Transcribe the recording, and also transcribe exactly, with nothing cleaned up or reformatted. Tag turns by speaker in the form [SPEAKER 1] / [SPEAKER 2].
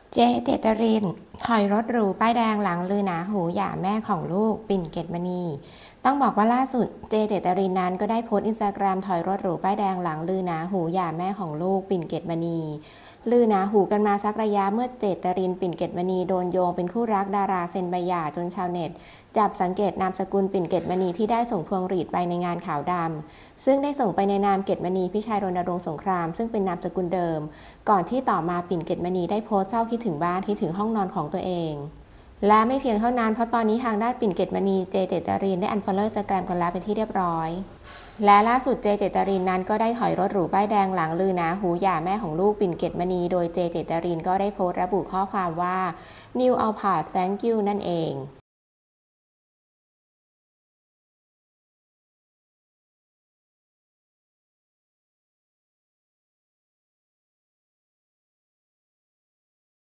[SPEAKER 1] เจเจตรินถอยรถหรูป้ายแดงหลังลือหนาหูหย่าแม่ของลูกปิ่นเกตมณีต้องบอกว่าล่าสุดเจเจตรินนั้นก็ได้โพสต์อินสตาแกรมถอยรถหรูป้ายแดงหลังลือหนาหูหย่าแม่ของลูกปิ่นเกตมณีลือหนาหูกันมาสักระยะเมื่อเจตรินปิ่นเกตมณีโดนโยงเป็นคู่รักดาราเซ็นใบหย่าจนชาวเน็ตจับสังเกตนามสกุลปิ่นเกตมณีที่ได้ส่งพวงหรีดไปในงานขาวดำซึ่งได้ส่งไปในนามเกตมณีพี่ชายรณรงค์สงครามซึ่งเป็นนามสกุลเดิมก่อนที่ต่อมาปิ่นเกตมณีได้โพสต์เศร้าคิดถึงบ้านคิดถึงห้องนอนของตัวเองและไม่เพียงเท่านั้นเพราะตอนนี้ทางด้านปิ่นเกตมณีเจเจตรินได้อันฟอลโล่อินสตาแกรมกันแล้วเป็นที่เรียบร้อยและล่าสุดเจเจตรินนั้นก็ได้ถอยรถหรูป้ายแดงหลังลือหนาหูหย่าแม่ของลูกปิ่นเกตมณีโดยเจเจตรินก็ได้โพสต์ระบุข้อความว่า New Alphard Thank you นั่นเอง